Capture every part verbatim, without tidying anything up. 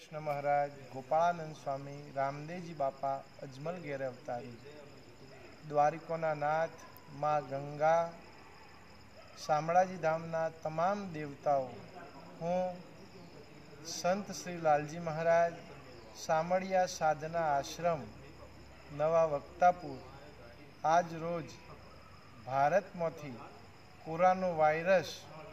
कृष्ण महाराज, गोपालानंद स्वामी, रामदेवजी बापा अजमल घेर अवतारी, द्वारिकोना नाथ, माँ गंगा, शामળાજી धामना तमाम देवताओं, हूँ संत श्री लालजी महाराज, शामળિયા साधना आश्रम, नवा वक्तापुर, आज रोज भारत में कोरोना वायरस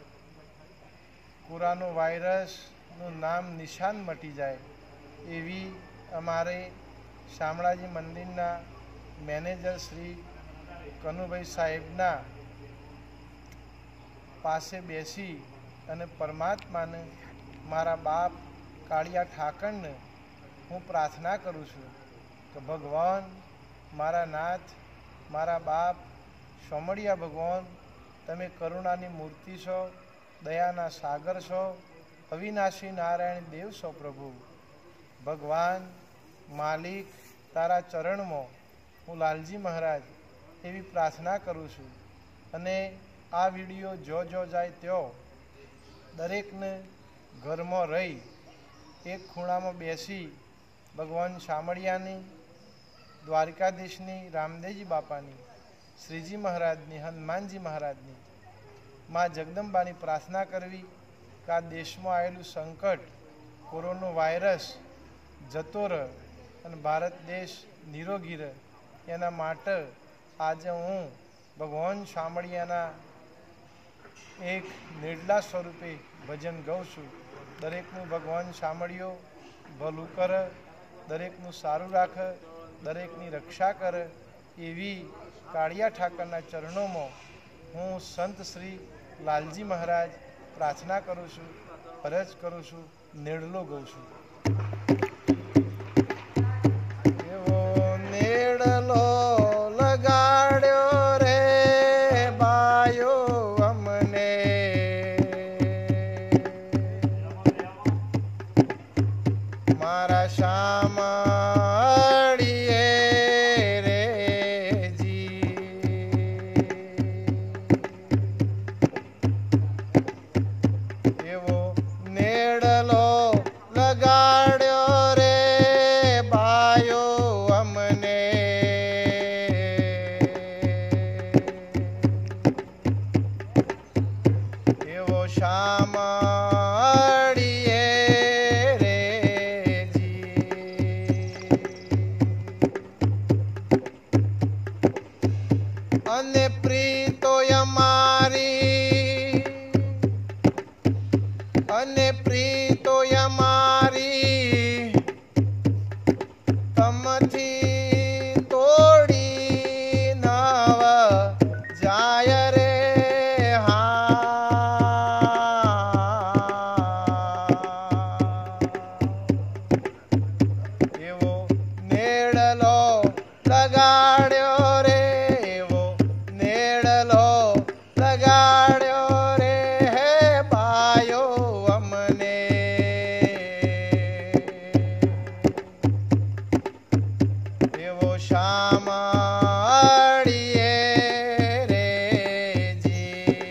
कोरोना वायरस નું નામ નિશાન મટી જાય એવી અમારે શામળાજી મંદિરના મેનેજર શ્રી કનુભાઈ સાહેબના પાસે બેસી અને પરમાત્માને મારા બાપ કાળિયા ઠાકરને હું પ્રાર્થના કરું છું કે ભગવાન, મારા નાથ, મારા બાપ શામળિયા ભગવાન, તમે કરુણાની મૂર્તિ છો, દયાના સાગર છો, अविनाशी नारायण देव सो प्रभु। भगवान मालिक तारा चरण में हूँ लालजी महाराज एवी प्रार्थना करूँ छूँ अने आ विडियो जो जो जाए त्यो दरेक ने घर में रही एक खूणा में बेसी भगवान शामળિયાની, द्वारिकाधीशनी, रामदेवजी बापानी, श्रीजी महाराजनी, हनुमानजी महाराजनी, माँ जगदम्बानी प्रार्थना करवी का देश में आयेलू संकट कोरोना वायरस जतो रहे और भारत देश निरोगी रहे एना माटे आज हूँ भगवान शामળિયાना एक निर्ला स्वरूपे भजन गाऊँ छूँ। दरेकनु भगवान शामળિયો भलू करे, दरेकनु सारू राखे, दरेकनी रक्षा करे एवी काळिया ठाकरना चरणों में हूँ संत श्री लालजी महाराज प्रार्थना करूँ छूँ, फरज करूँ छूँ, नेड़लो गाऊँ छूँ। एवो नेड़लो लगाड्यो रे बायो अमने, मारा शामળિયે रे जी। नेड़लो लगाड्यो रे बायो अमने, एवो शामળિયે रे जी। अने प्रीतो यमारी अने प्रीतो यमारी तमथी तोड़ी नव जाय रे हाँ। एवो नेड़लो लगाड्यो रे, एवो नेड़लो लगाड्यो रे हे बायो अमने। एवो शामળિયે रे जी।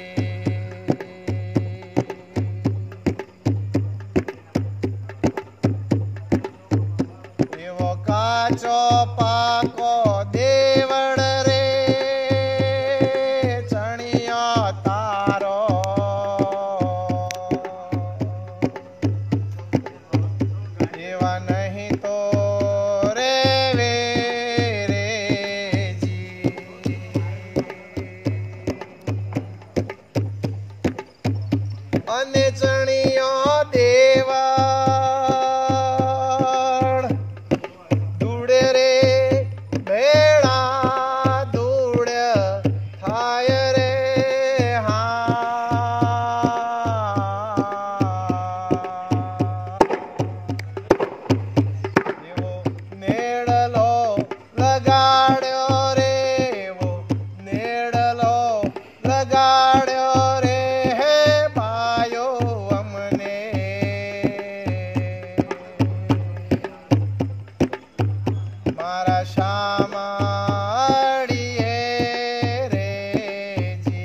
एवो काचो पाको देवड़ रे चणियो तारो, एवा नहीं तो रे वे रे जी। अने चणियो देवड़ दूड़े रे भेड़ा दूड़ थाय रे हाँ। एवो नेड़लो लगाड्यो रे, एवो नेड़लो लगाड्यो रे हे बायो अमने। मारा शामળિયે रे जी।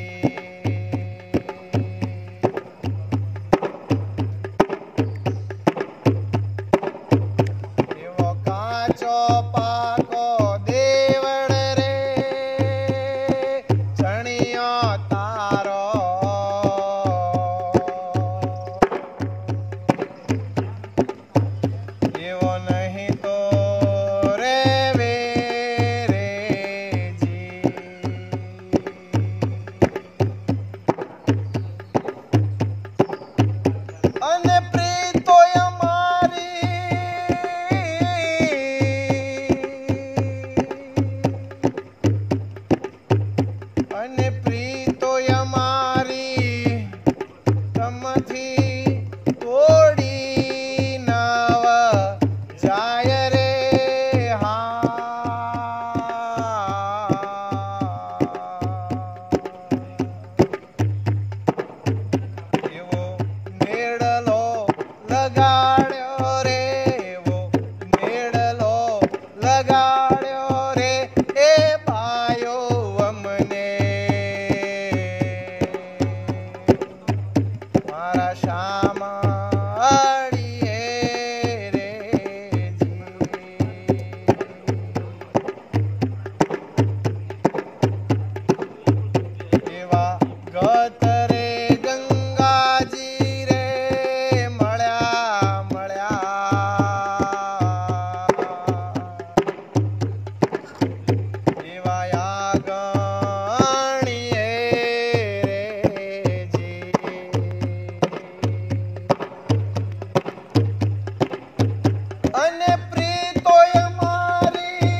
અને પ્રીતોય મારી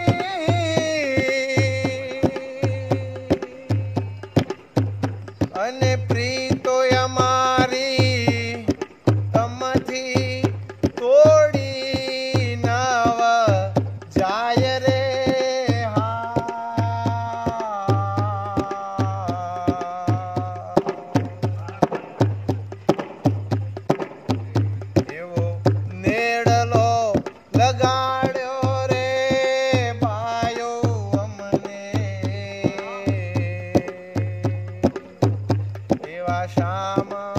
અને પ્રીતોય મારી તમથી તોડી નવ જાય રે એવો નેડલો લગાડ્યો રે ભાયો અમને એવા શ્યામ